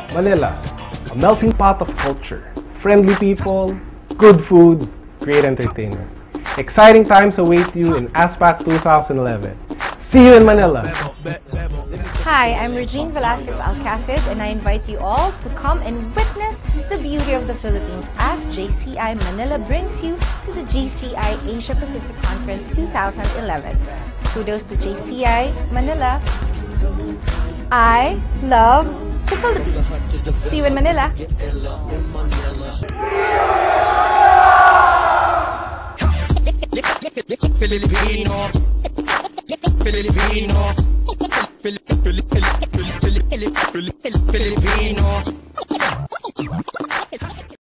Manila, a melting pot of culture, friendly people, good food, great entertainment. Exciting times await you in ASPAC 2011. See you in Manila. Hi, I'm Regine Velasquez and I invite you all to come and witness the beauty of the Philippines as JCI Manila brings you to the JCI Asia Pacific Conference 2011. Kudos to JCI Manila. I love the Philippines. See you in Manila. Filipino